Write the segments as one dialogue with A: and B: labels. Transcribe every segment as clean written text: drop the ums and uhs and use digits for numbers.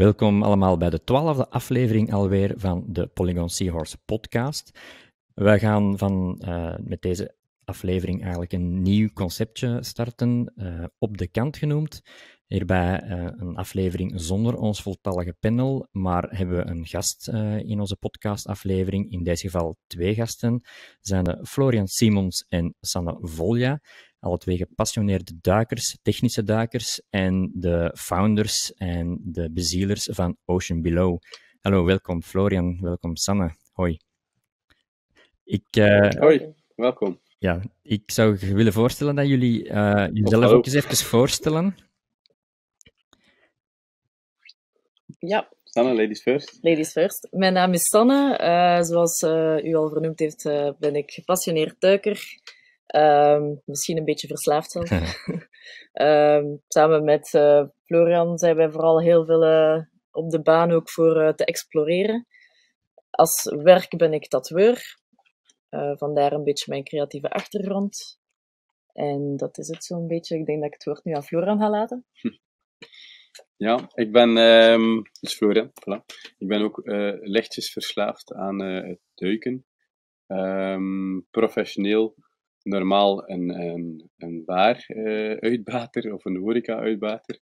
A: welkom allemaal bij de 12e aflevering alweer van de Polygon Seahorse podcast. We gaan met deze aflevering eigenlijk een nieuw conceptje starten, op de kant genoemd. Hierbij een aflevering zonder ons voltallige panel, maar hebben we een gast in onze podcastaflevering. In deze geval 2 gasten, zijn de Florian Simons en Sanne Volja. Alle 2 gepassioneerde duikers, technische duikers en de founders en de bezielers van Ocean Below. Hallo, welkom Florian, welkom Sanne. Hoi.
B: Hoi, welkom.
A: Ja, ik zou willen voorstellen dat jullie jezelf ook eens even voorstellen.
C: Ja.
B: Sanne, ladies first.
C: Ladies first. Mijn naam is Sanne. Zoals u al vernoemd heeft, ben ik gepassioneerd duiker. Misschien een beetje verslaafd zelf. Samen met Florian zijn wij vooral heel veel op de baan ook voor te exploreren. Als werk ben ik tatoeëur. Vandaar een beetje mijn creatieve achtergrond. En dat is het zo'n beetje. Ik denk dat ik het woord nu aan Florian ga laten.
B: Ja, ik ben dus Florian. Voilà. Ik ben ook lichtjes verslaafd aan het duiken. Professioneel, normaal een bar-uitbater of een horeca-uitbater.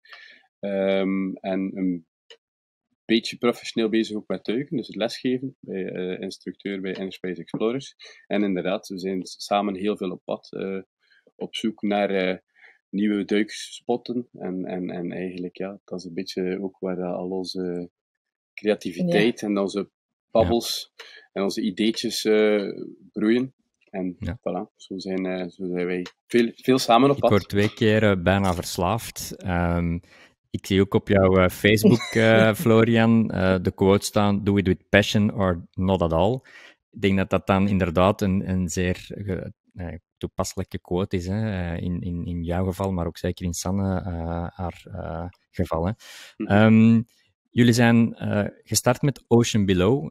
B: En een beetje professioneel bezig ook met duiken, dus het lesgeven bij instructeur bij Innerspace Explorers. En inderdaad, we zijn samen heel veel op pad, op zoek naar nieuwe duikspotten. En eigenlijk, ja, dat is een beetje ook waar al onze creativiteit en onze babbels en onze ideetjes broeien. En voilà, zo zijn wij veel samen op pad.
A: Ik word 2 keer bijna verslaafd. Ik zie ook op jouw Facebook, Florian, de quote staan: do it with passion or not at all. Ik denk dat dat dan inderdaad een zeer toepasselijke quote is, hè? In jouw geval, maar ook zeker in Sanne haar geval. Hè? Jullie zijn gestart met Ocean Below,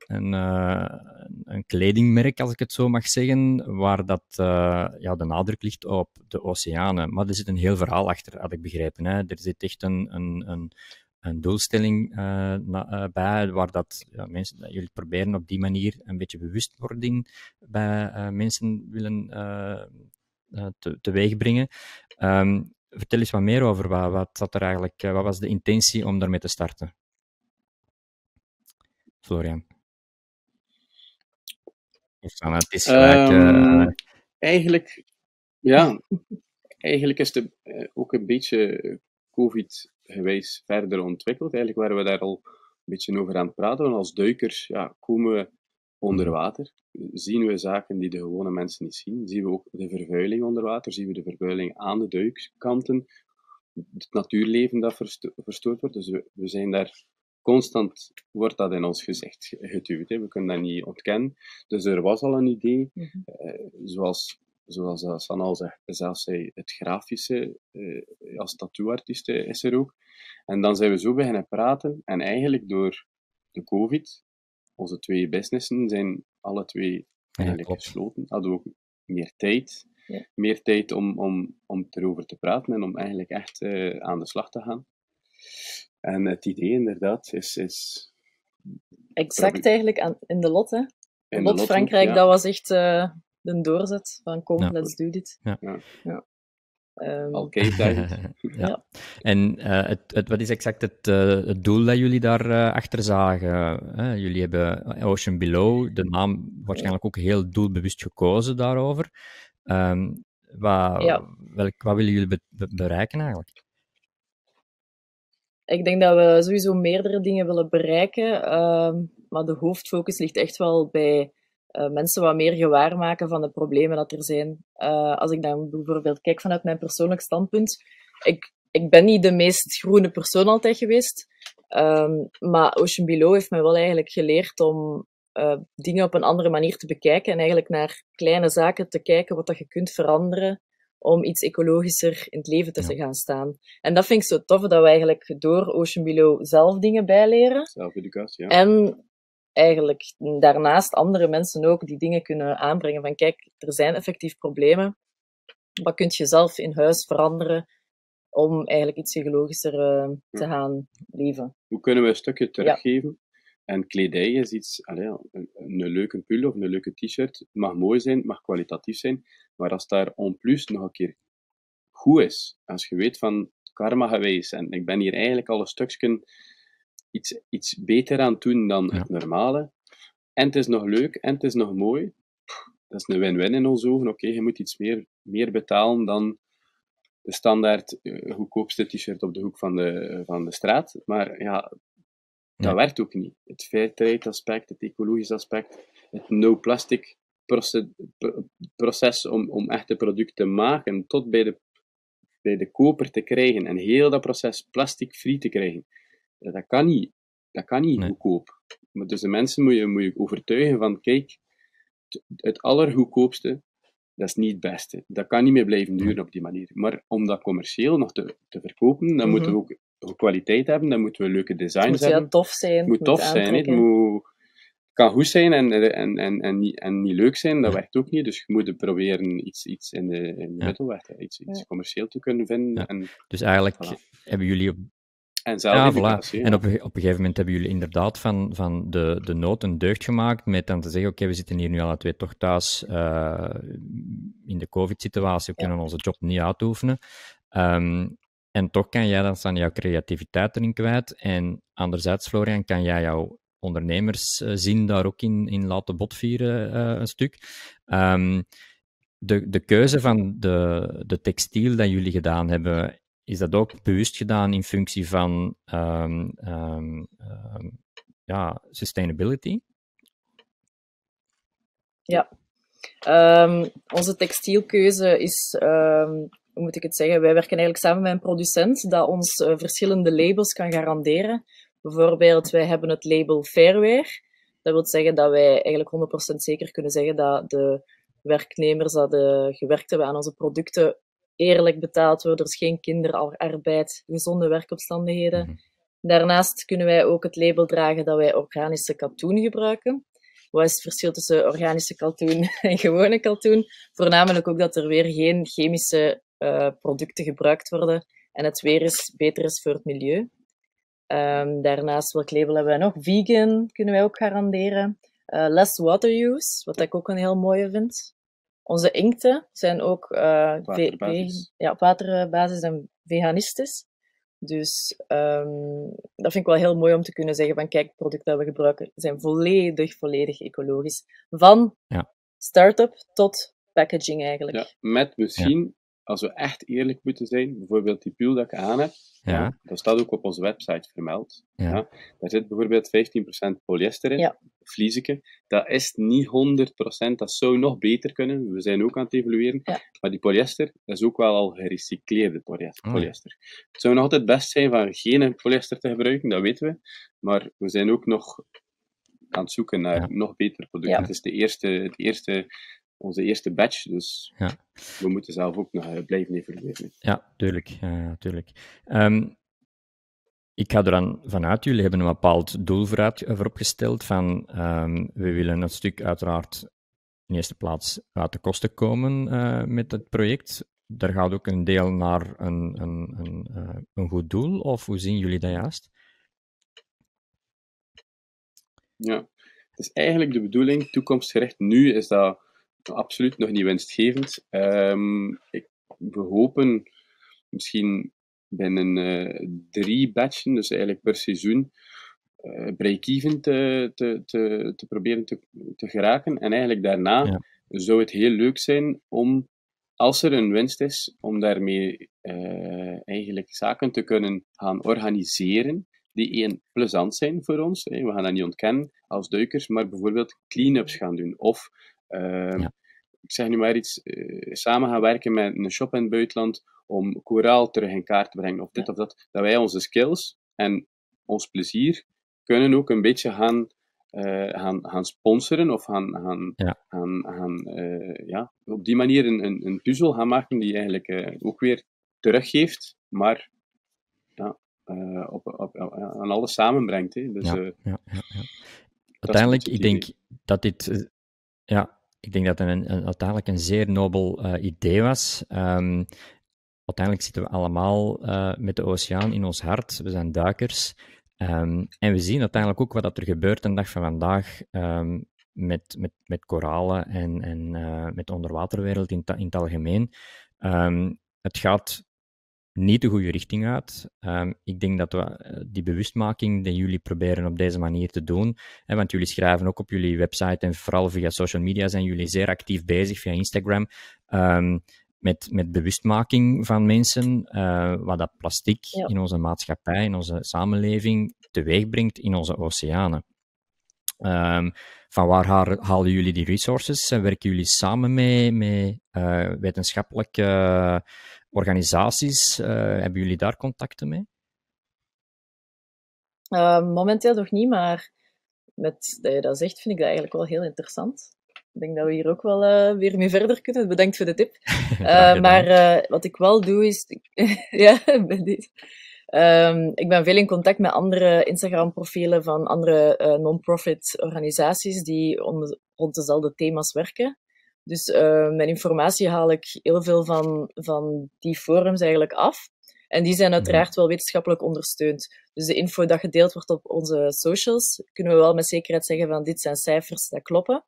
A: een kledingmerk, als ik het zo mag zeggen, waar dat, de nadruk ligt op de oceanen. Maar er zit een heel verhaal achter, had ik begrepen. Hè? Er zit echt een doelstelling bij, waar dat, jullie proberen op die manier een beetje bewustwording bij mensen willen teweeg brengen. Vertel eens wat meer over wat was de intentie om daarmee te starten? Florian. Het is gelijk,
B: Eigenlijk is het ook een beetje COVID-gewijs verder ontwikkeld. Eigenlijk waren we daar al een beetje over aan het praten. Want als duikers komen we onder water. Zien we zaken die de gewone mensen niet zien. Zien we ook de vervuiling onder water. Zien we de vervuiling aan de duikkanten. Het natuurleven dat verstoord wordt. Dus we zijn daar... Constant wordt dat in ons gezicht geduwd. Hè. We kunnen dat niet ontkennen. Dus er was al een idee, zoals Sanne al zegt, zelfs het grafische, als tattooartiest is er ook. En dan zijn we zo beginnen praten. En eigenlijk door de COVID, onze 2 businessen zijn alle 2 eigenlijk gesloten. Hadden we ook meer tijd. Ja. Meer tijd om erover te praten en om eigenlijk echt aan de slag te gaan. En het idee inderdaad is
C: exact eigenlijk in de lot, hè? In lot Frankrijk, dat was echt de doorzet van kom, let's do dit.
B: Ja. Al keihard.
A: Ja. En wat is exact het doel dat jullie daar achter zagen? Jullie hebben Ocean Below, de naam waarschijnlijk ook heel doelbewust gekozen daarover. Wat willen jullie bereiken eigenlijk?
C: Ik denk dat we sowieso meerdere dingen willen bereiken, maar de hoofdfocus ligt echt wel bij mensen wat meer gewaar maken van de problemen dat er zijn. Als ik dan bijvoorbeeld kijk vanuit mijn persoonlijk standpunt, ik ben niet de meest groene persoon altijd geweest, maar Ocean Below heeft mij wel eigenlijk geleerd om dingen op een andere manier te bekijken en eigenlijk naar kleine zaken te kijken wat dat je kunt veranderen om iets ecologischer in het leven te gaan staan. En dat vind ik zo tof, dat we eigenlijk door Ocean Below zelf dingen bijleren.
B: Zelfeducatie, ja.
C: En eigenlijk daarnaast andere mensen ook die dingen kunnen aanbrengen van kijk, er zijn effectief problemen. Wat kun je zelf in huis veranderen om eigenlijk iets ecologischer te gaan leven.
B: Hoe kunnen we een stukje teruggeven? En kledij is iets, een leuke pull of een leuke t-shirt, het mag mooi zijn, het mag kwalitatief zijn, maar als daar en plus nog een keer goed is, als je weet van karma geweest en ik ben hier eigenlijk al een stukje iets beter aan het doen dan het normale, en het is nog leuk en het is nog mooi, dat is een win-win in onze ogen. Oké, je moet iets meer betalen dan de standaard goedkoopste t-shirt op de hoek van de straat, maar ja, dat werkt ook niet. Het fairtrade aspect, het ecologisch aspect, het no-plastic proces om echt het product te maken tot bij de koper te krijgen en heel dat proces plastic-free te krijgen, dat kan niet goedkoop. Maar dus de mensen moet je overtuigen van, kijk, het allergoedkoopste, dat is niet het beste. Dat kan niet meer blijven duren op die manier. Maar om dat commercieel nog te verkopen, dan moeten we ook kwaliteit hebben, dan moeten we leuke designs hebben.
C: Het moet tof zijn.
B: Het moet tof zijn. Het kan goed zijn en niet leuk zijn, dat werkt ook niet. Dus je moet proberen iets in de middelweg, iets commercieel te kunnen vinden.
A: Ja. Dus eigenlijk hebben jullie
B: en zelfeducatie.
A: En op een gegeven moment hebben jullie inderdaad van de nood een deugd gemaakt met dan te zeggen, oké, we zitten hier nu alle twee toch thuis in de COVID-situatie, we kunnen onze job niet uitoefenen. En toch kan jij dan staan jouw creativiteit erin kwijt. En anderzijds, Florian, kan jij jouw ondernemerszin daar ook in laten botvieren een stuk. De keuze van de textiel dat jullie gedaan hebben, is dat ook bewust gedaan in functie van sustainability?
C: Ja. Onze textielkeuze is, hoe moet ik het zeggen, wij werken eigenlijk samen met een producent dat ons verschillende labels kan garanderen. Bijvoorbeeld, wij hebben het label Fairwear. Dat wil zeggen dat wij eigenlijk 100% zeker kunnen zeggen dat de werknemers dat gewerkt hebben aan onze producten eerlijk betaald worden. Er is geen kinderarbeid, gezonde werkomstandigheden.
A: Mhm.
C: Daarnaast kunnen wij ook het label dragen dat wij organische katoen gebruiken. Wat is het verschil tussen organische katoen en gewone katoen? Voornamelijk ook dat er weer geen chemische producten gebruikt worden en het weer beter is voor het milieu. Daarnaast, welk label hebben wij nog? Vegan kunnen wij ook garanderen. Less water use, wat ik ook een heel mooie vind. Onze inkten zijn ook op waterbasis en veganistisch. Dus dat vind ik wel heel mooi om te kunnen zeggen van kijk, producten dat we gebruiken zijn volledig ecologisch. Van start-up tot packaging eigenlijk.
B: Ja, met misschien, als we echt eerlijk moeten zijn, bijvoorbeeld die pul dat ik aan heb, dat staat ook op onze website vermeld. Ja. Daar zit bijvoorbeeld 15% polyester in, vlieseke. Dat is niet 100%, dat zou nog beter kunnen. We zijn ook aan het evalueren. Ja. Maar die polyester, dat is ook wel al gerecycleerde polyester. Het zou nog altijd best zijn van geen polyester te gebruiken, dat weten we. Maar we zijn ook nog aan het zoeken naar nog betere producten. Het is onze eerste batch, dus we moeten zelf ook nog blijven evalueren.
A: Ja, tuurlijk. Ik ga er dan vanuit, jullie hebben een bepaald doel voorop gesteld van we willen een stuk uiteraard in eerste plaats uit de kosten komen met het project. Daar gaat ook een deel naar een goed doel, of hoe zien jullie dat juist?
B: Ja, het is eigenlijk de bedoeling, toekomstgericht nu is dat absoluut nog niet winstgevend. We hopen misschien binnen 3 batchen, dus eigenlijk per seizoen, break-even te proberen te geraken. En eigenlijk daarna zou het heel leuk zijn om, als er een winst is, om daarmee eigenlijk zaken te kunnen gaan organiseren die plezant zijn voor ons. We gaan dat niet ontkennen als duikers, maar bijvoorbeeld clean-ups gaan doen. Of ik zeg nu maar iets, samen gaan werken met een shop in het buitenland om koraal terug in kaart te brengen, of dit of dat. Dat wij onze skills en ons plezier kunnen ook een beetje gaan sponsoren, of op die manier een puzzel gaan maken die eigenlijk ook weer teruggeeft, maar aan alles samenbrengt. Hè. Dus,
A: uiteindelijk, ik denk dat dit... ik denk dat het uiteindelijk een zeer nobel idee was. uiteindelijk zitten we allemaal met de oceaan in ons hart. We zijn duikers. En we zien uiteindelijk ook wat dat er gebeurt de dag van vandaag met koralen en met de onderwaterwereld in het algemeen. Het gaat niet de goede richting uit. Ik denk dat we die bewustmaking die jullie proberen op deze manier te doen, want jullie schrijven ook op jullie website en vooral via social media zijn jullie zeer actief bezig, via Instagram, met bewustmaking van mensen, wat dat plastic in onze maatschappij, in onze samenleving teweeg brengt in onze oceanen. Van waar halen jullie die resources? Werken jullie samen met wetenschappelijke organisaties? Hebben jullie daar contacten mee?
C: Momenteel nog niet, maar met dat je dat zegt, vind ik dat eigenlijk wel heel interessant. Ik denk dat we hier ook wel weer mee verder kunnen. Bedankt voor de tip. Maar wat ik wel doe is... ja, bij dit. Ik ben veel in contact met andere Instagram-profielen van andere non-profit organisaties die rond dezelfde thema's werken. Dus mijn informatie haal ik heel veel van die forums eigenlijk af. En die zijn uiteraard wel wetenschappelijk ondersteund. Dus de info dat gedeeld wordt op onze socials, kunnen we wel met zekerheid zeggen van dit zijn cijfers, dat kloppen.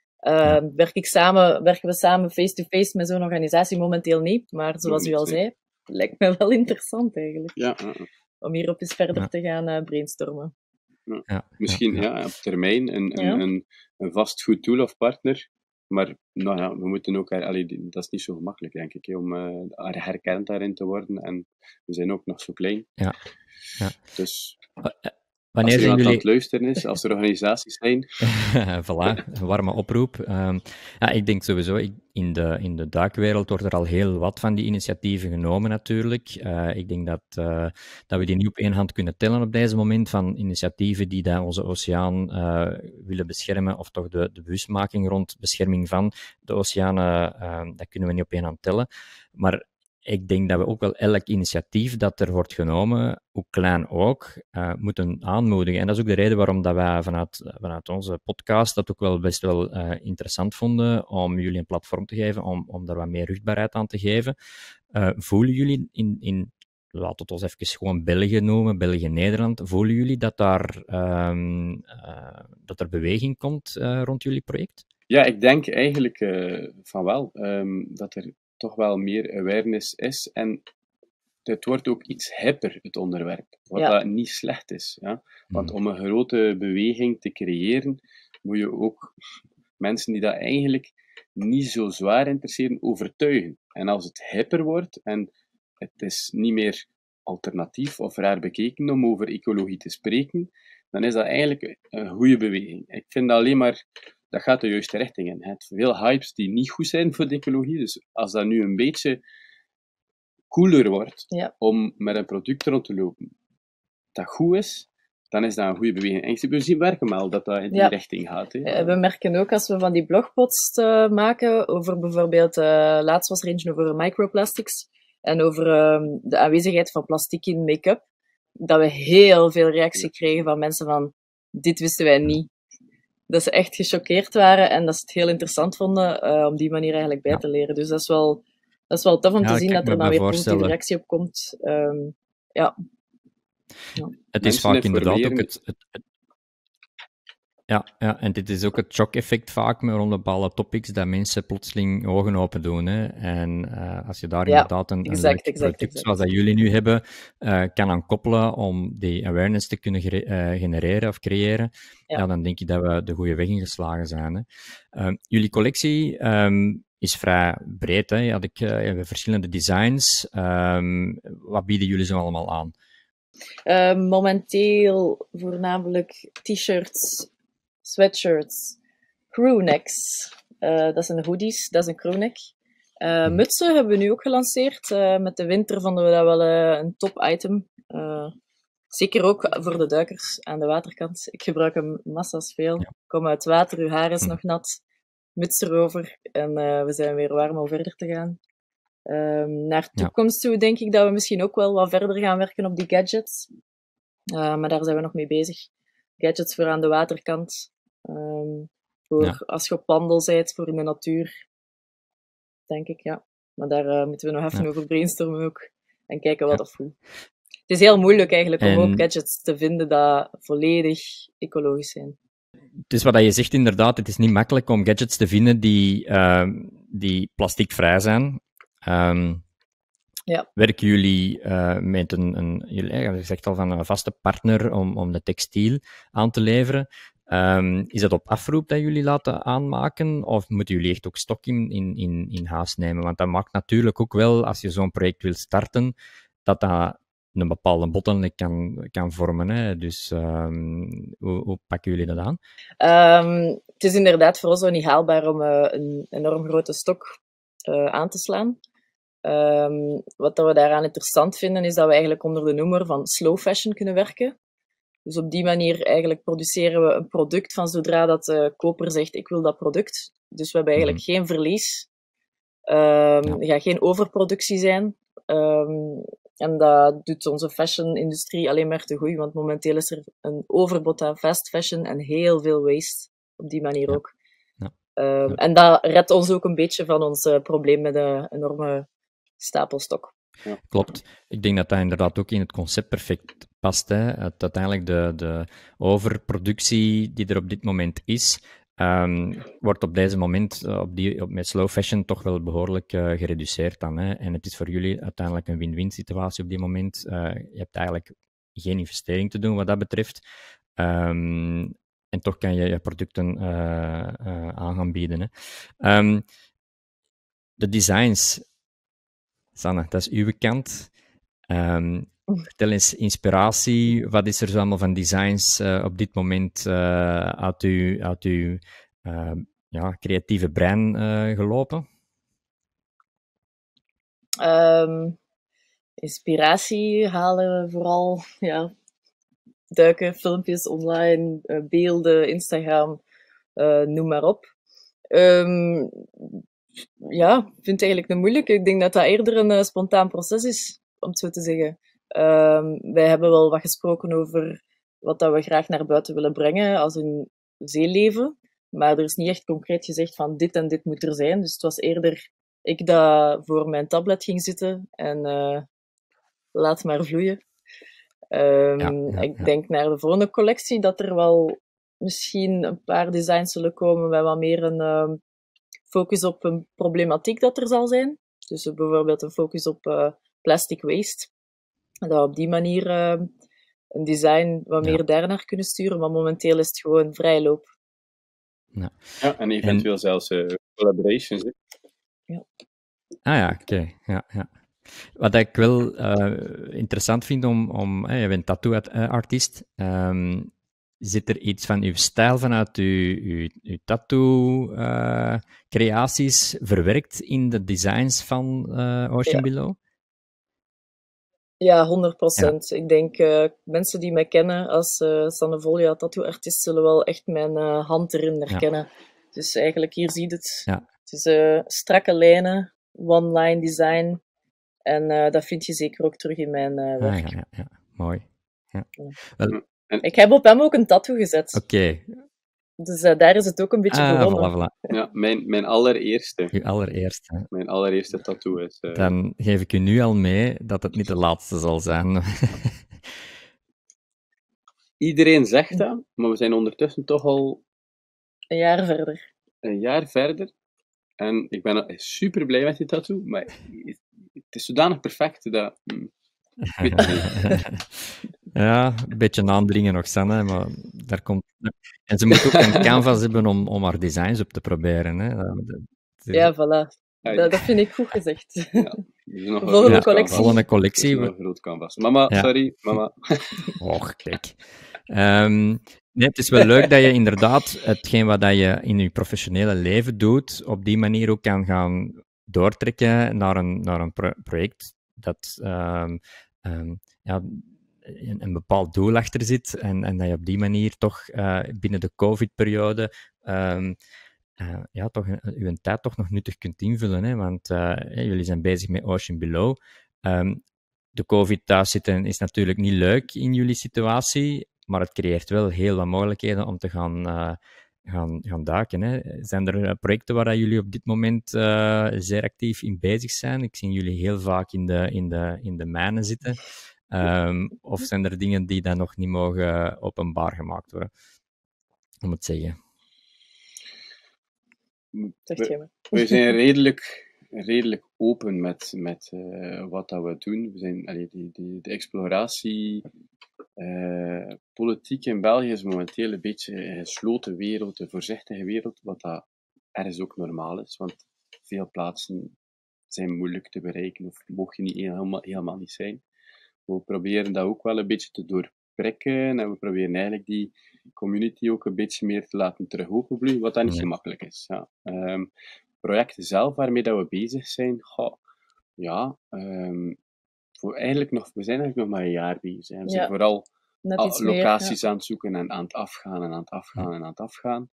C: Werken we samen face-to-face met zo'n organisatie? Momenteel niet, maar zoals u al zei, lijkt me wel interessant eigenlijk.
B: Ja.
C: Om hierop eens verder te gaan brainstormen.
B: Misschien op termijn een vastgoed tool of partner. Maar we moeten ook... dat is niet zo gemakkelijk, denk ik, om herkend daarin te worden. En we zijn ook nog zo klein.
A: Ja.
B: Dus...
A: Wanneer
B: als er
A: zijn jullie
B: aan het luisteren is, als er organisaties zijn.
A: Voilà, een warme oproep. Ik denk sowieso, in de duikwereld wordt er al heel wat van die initiatieven genomen natuurlijk. Ik denk dat we die niet op één hand kunnen tellen op deze moment, van initiatieven die daar onze oceaan willen beschermen, of toch de bewustmaking rond bescherming van de oceanen, dat kunnen we niet op één hand tellen. Maar ik denk dat we ook wel elk initiatief dat er wordt genomen, hoe klein ook, moeten aanmoedigen. En dat is ook de reden waarom dat wij vanuit onze podcast dat ook wel best wel interessant vonden om jullie een platform te geven, om daar wat meer rugbaarheid aan te geven. Voelen jullie laten we het ons even gewoon België noemen, België-Nederland, voelen jullie dat er beweging komt rond jullie project?
B: Ja, ik denk eigenlijk van wel. Dat er toch wel meer awareness is. En het wordt ook iets hipper, het onderwerp. Wat dat niet slecht is. Ja? Want om een grote beweging te creëren, moet je ook mensen die dat eigenlijk niet zo zwaar interesseren, overtuigen. En als het hipper wordt en het is niet meer alternatief of raar bekeken om over ecologie te spreken, dan is dat eigenlijk een goede beweging. Ik vind dat alleen maar... Dat gaat de juiste richting in. Je hebt veel hypes die niet goed zijn voor de ecologie. Dus als dat nu een beetje cooler wordt om met een product rond te lopen dat goed is, dan is dat een goede beweging. En we zien werken wel dat dat in die richting gaat.
C: We merken ook als we van die blogposts maken over bijvoorbeeld... laatst was er eentje over microplastics en over de aanwezigheid van plastic in make-up, dat we heel veel reactie kregen van mensen van dit wisten wij niet. Dat ze echt gechoqueerd waren en dat ze het heel interessant vonden om die manier eigenlijk bij te leren. Dus dat is wel tof om te zien dat er dan weer positieve reactie op komt.
A: Het is vaak inderdaad ook en dit is ook het shock-effect vaak rond bepaalde topics, dat mensen plotseling ogen open doen. Hè. En als je daar inderdaad een product zoals dat jullie nu hebben, kan aan koppelen om die awareness te kunnen genereren of creëren, dan denk ik dat we de goede weg ingeslagen zijn. Hè. Jullie collectie is vrij breed. Hè. Je hebt verschillende designs. Wat bieden jullie zo allemaal aan?
C: Momenteel voornamelijk t-shirts, sweatshirts, crewnecks. Dat zijn hoodies, dat is een crewneck. Mutsen hebben we nu ook gelanceerd. Met de winter vonden we dat wel een top item. Zeker ook voor de duikers aan de waterkant. Ik gebruik hem massa's veel. Kom uit water, uw haar is nog nat. Muts erover en we zijn weer warm om verder te gaan. Naar toekomst toe denk ik dat we misschien ook wel wat verder gaan werken op die gadgets. Maar daar zijn we nog mee bezig. Gadgets voor aan de waterkant. Als je op wandel bent, voor in de natuur. Denk ik, Maar daar moeten we nog even over brainstormen ook. En kijken wat of hoe. Het is heel moeilijk eigenlijk om ook gadgets te vinden dat volledig ecologisch zijn.
A: Het is wat je zegt inderdaad, het is niet makkelijk om gadgets te vinden die plasticvrij zijn. Werken jullie met je zegt al van een vaste partner om de textiel aan te leveren? Is dat op afroep dat jullie laten aanmaken? Of moeten jullie echt ook stok in huis nemen? Want dat maakt natuurlijk ook wel, als je zo'n project wilt starten, dat een bepaalde bottleneck kan vormen. Hè? Dus hoe pakken jullie dat aan?
C: Het is inderdaad voor ons ook niet haalbaar om een enorm grote stok aan te slaan. Wat we daaraan interessant vinden, is dat we eigenlijk onder de noemer van slow fashion kunnen werken. Dus op die manier eigenlijk produceren we een product van zodra dat de koper zegt, ik wil dat product. Dus we hebben eigenlijk geen verlies. Er gaat geen overproductie zijn. En dat doet onze fashion-industrie alleen maar te goed, want momenteel is er een overbod aan fast fashion en heel veel waste. Op die manier ook. En dat redt ons ook een beetje van ons probleem met de enorme stapelstok.
A: Ja. Klopt. Ik denk dat dat inderdaad ook in het concept perfect past. Hè. Uiteindelijk de overproductie die er op dit moment is, wordt op deze moment met slow fashion toch wel behoorlijk gereduceerd dan. Hè. En het is voor jullie uiteindelijk een win-win situatie op dit moment. Je hebt eigenlijk geen investering te doen wat dat betreft. En toch kan je je producten aan gaan bieden. Hè. De designs, Sanne, dat is uw kant. Vertel eens inspiratie. Wat is er zo allemaal van designs op dit moment uit uw creatieve brein gelopen?
C: Inspiratie halen we vooral, duiken, filmpjes online, beelden, Instagram, noem maar op. Ik vind het eigenlijk een moeilijke. Ik denk dat dat eerder een spontaan proces is, om het zo te zeggen. Wij hebben wel wat gesproken over wat dat we graag naar buiten willen brengen als een zeeleven. Maar er is niet echt concreet gezegd van dit en dit moet er zijn. Dus het was eerder ik dat voor mijn tablet ging zitten en laat maar vloeien. Ik denk naar de volgende collectie dat er wel misschien een paar designs zullen komen met wat meer een focus op een problematiek dat er zal zijn. Dus bijvoorbeeld een focus op plastic waste. En dat we op die manier een design wat meer daarnaar kunnen sturen, maar momenteel is het gewoon vrije loop.
B: Ja, en eventueel zelfs collaborations.
A: Oké. Ja. Wat ik wel interessant vind je bent tattoo-artiest. Zit er iets van uw stijl vanuit uw tattoo-creaties verwerkt in de designs van Ocean Below?
C: Ja, 100%. Ik denk, mensen die mij kennen als Sanne Volja, tattoo-artiest, zullen wel echt mijn hand erin herkennen. Dus eigenlijk, hier zie je het. Het is strakke lijnen, one-line design. En dat vind je zeker ook terug in mijn werk.
A: Ja. Mooi. Ja.
C: Wel, ik heb op hem ook een tattoo gezet.
A: Oké.
C: Dus daar is het ook een beetje begonnen.
B: Voilà. Ja, mijn allereerste.
A: Uw allereerste.
B: Mijn allereerste tattoo is...
A: Dan geef ik u nu al mee dat het niet de laatste zal zijn.
B: Iedereen zegt dat, maar we zijn ondertussen toch al...
C: Een jaar verder.
B: En ik ben super blij met die tattoo, maar het is zodanig perfect dat...
A: Ja, een beetje aandringen nog, Sanne, maar daar komt... En ze moet ook een canvas hebben om haar designs op te proberen. Hè.
C: Ja, voilà. Dat vind ik goed gezegd.
B: Ja,
C: volgende
B: collectie. Een groot canvas. Mama, sorry, mama.
A: Och, kijk. Nee, het is wel leuk dat je inderdaad hetgeen wat je in je professionele leven doet, op die manier ook kan gaan doortrekken naar een project dat een bepaald doel achter zit en dat je op die manier toch binnen de COVID-periode toch uw tijd toch nog nuttig kunt invullen. Hè? Want jullie zijn bezig met Ocean Below. De COVID thuis zitten is natuurlijk niet leuk in jullie situatie, maar het creëert wel heel wat mogelijkheden om te gaan gaan duiken. Hè. Zijn er projecten waar jullie op dit moment zeer actief in bezig zijn? Ik zie jullie heel vaak in de mijnen zitten. Of zijn er dingen die dan nog niet mogen openbaar gemaakt worden? Om het te zeggen.
B: We zijn redelijk open met wat dat we doen. We zijn, de exploratie politiek in België is momenteel een beetje een gesloten wereld, een voorzichtige wereld, wat dat ergens ook normaal is, want veel plaatsen zijn moeilijk te bereiken of mogen niet helemaal niet zijn. We proberen dat ook wel een beetje te doorprikken en we proberen eigenlijk die community ook een beetje meer te laten terug openbloeien, wat dat niet gemakkelijk is. Ja. Projecten zelf waarmee dat we bezig zijn, we zijn eigenlijk nog maar een jaar bezig. We zijn vooral locaties aan het zoeken en aan het afgaan.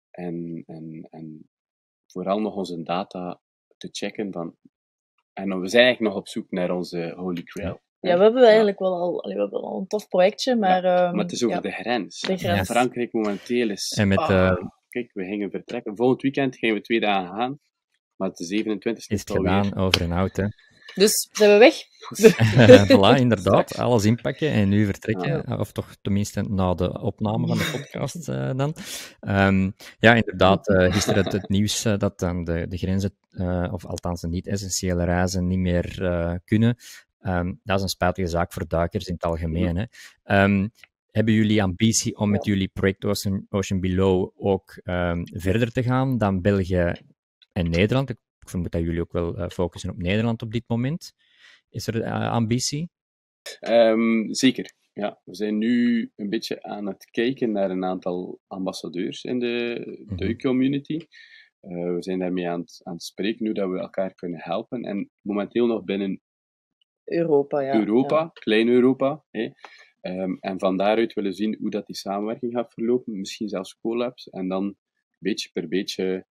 B: En vooral nog onze data te checken. En we zijn eigenlijk nog op zoek naar onze Holy Grail.
C: Ja, we hebben eigenlijk wel al een tof projectje, maar...
B: maar het is over de grens.
C: De
B: Frankrijk momenteel is...
A: En
B: kijk, we gingen vertrekken. Volgend weekend gingen we 2 dagen gaan. Maar de 27e
A: is het gedaan over en out, hè.
C: Dus zijn we weg?
A: Voilà, inderdaad. Alles inpakken en nu vertrekken. Of toch tenminste na de opname van de podcast dan. Inderdaad. Gisteren het nieuws dat dan de grenzen, of althans de niet-essentiële reizen, niet meer kunnen. Dat is een spijtige zaak voor duikers in het algemeen. Hè. Hebben jullie ambitie om met jullie project Ocean Below ook verder te gaan dan België en Nederland? Ik vermoed dat jullie ook wel focussen op Nederland op dit moment. Is er ambitie?
B: Zeker. Ja, we zijn nu een beetje aan het kijken naar een aantal ambassadeurs in de duikcommunity. We zijn daarmee aan het spreken hoe dat we elkaar kunnen helpen. En momenteel nog binnen Europa, klein Europa. En van daaruit willen zien hoe dat die samenwerking gaat verlopen. Misschien zelfs collabs. En dan beetje per beetje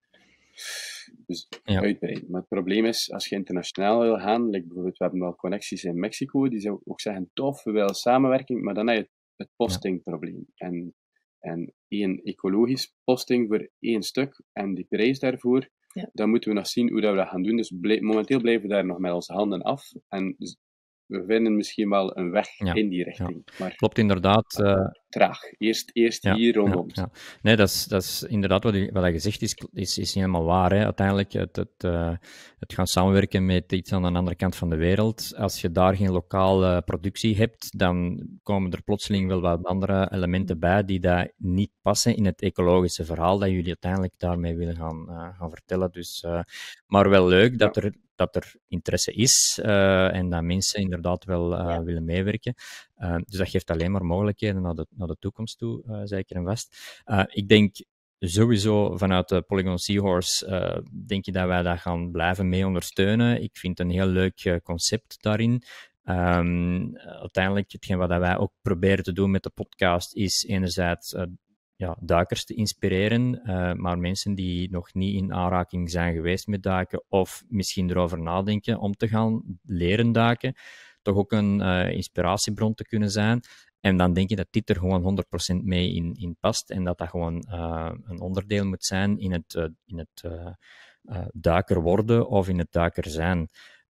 B: uitbreiden. Maar het probleem is, als je internationaal wil gaan, bijvoorbeeld, we hebben wel connecties in Mexico, die zou ook zeggen, tof, we willen samenwerking, maar dan heb je het postingprobleem. En één ecologisch posting voor 1 stuk, en die prijs daarvoor, dan moeten we nog zien hoe dat we dat gaan doen. Dus momenteel blijven we daar nog met onze handen af. En dus we vinden misschien wel een weg in die richting.
A: Ja.
B: Maar
A: klopt inderdaad.
B: Traag. Eerst hier rondom.
A: Ja. Nee, dat is inderdaad wat je gezegd is niet helemaal waar. Hè. Uiteindelijk, het gaan samenwerken met iets aan de andere kant van de wereld. Als je daar geen lokale productie hebt, dan komen er plotseling wel wat andere elementen bij die daar niet passen in het ecologische verhaal dat jullie uiteindelijk daarmee willen gaan vertellen. Dus, maar wel leuk dat er interesse is en dat mensen inderdaad wel willen meewerken. Dus dat geeft alleen maar mogelijkheden naar de toekomst toe, zeker en vast. Ik denk sowieso vanuit de Polygon Seahorse denk je dat wij dat gaan blijven mee ondersteunen. Ik vind het een heel leuk concept daarin. Uiteindelijk, hetgeen wat wij ook proberen te doen met de podcast, is enerzijds duikers te inspireren, maar mensen die nog niet in aanraking zijn geweest met duiken, of misschien erover nadenken om te gaan leren duiken, toch ook een inspiratiebron te kunnen zijn. En dan denk je dat dit er gewoon 100% mee in past en dat gewoon een onderdeel moet zijn in het duiker worden of in het duiker zijn.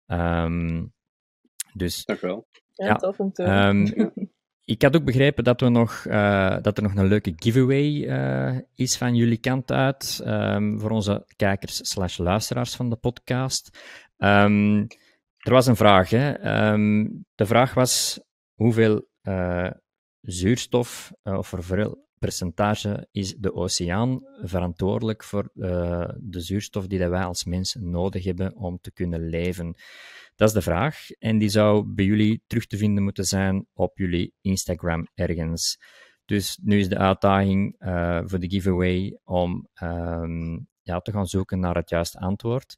A: Dus,
B: dank wel.
C: Ja, tof om te horen.
A: Ik had ook begrepen dat er nog een leuke giveaway is van jullie kant uit voor onze kijkers/luisteraars van de podcast. Er was een vraag. Hè? De vraag was hoeveel zuurstof of voor hoeveel percentage is de oceaan verantwoordelijk voor de zuurstof die wij als mens nodig hebben om te kunnen leven? Dat is de vraag. En die zou bij jullie terug te vinden moeten zijn op jullie Instagram ergens. Dus nu is de uitdaging voor de giveaway om te gaan zoeken naar het juiste antwoord.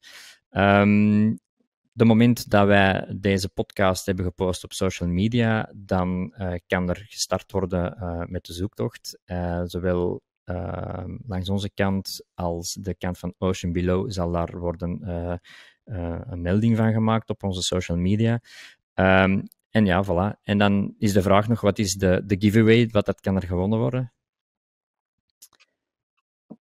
A: De moment dat wij deze podcast hebben gepost op social media, dan kan er gestart worden met de zoektocht. Zowel langs onze kant als de kant van Ocean Below zal daar worden een melding van gemaakt op onze social media. En ja, voilà. En dan is de vraag nog, wat is de giveaway? Wat dat kan er gewonnen worden?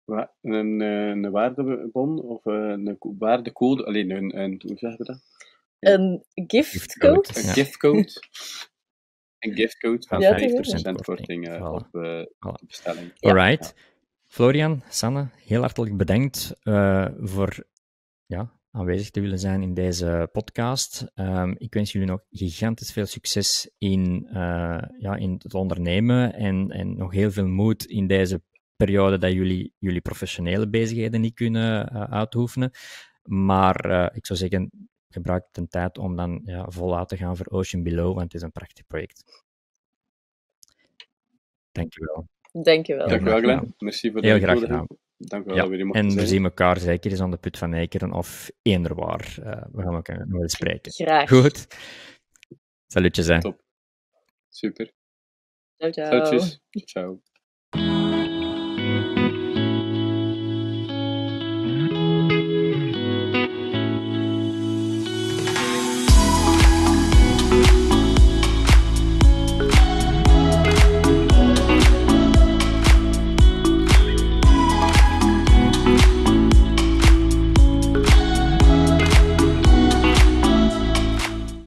B: Een waardebon of een waardecode, alleen hoe zeggen we dat?
C: Een giftcode?
B: Een
A: Ja.
B: giftcode. Een giftcode van
C: Ja,
B: 50% korting
A: Voilà.
B: op de bestelling.
C: Ja.
A: Alright. Florian, Sanne, heel hartelijk bedankt voor aanwezig te willen zijn in deze podcast. Ik wens jullie nog gigantisch veel succes in het ondernemen en nog heel veel moed in deze periode dat jullie professionele bezigheden niet kunnen uitoefenen. Maar ik zou zeggen, gebruik de tijd om dan voluit te gaan voor Ocean Below, want het is een prachtig project. Dankjewel.
C: Dankjewel.
B: Dankjewel,
A: graag
B: Glenn. Merci voor de
A: Heel graag
B: uitnodiging.
A: gedaan.
B: Dankjewel
A: Ja,
B: dat we hier mochten
A: en we
B: zijn.
A: zien elkaar zeker eens aan de Put van Eekeren of eender waar. We gaan elkaar nog eens spreken.
C: Graag.
A: Goed. Salutjes, hè.
B: Top. Super.
C: Ciao, ciao.
B: Salutjes. Ciao.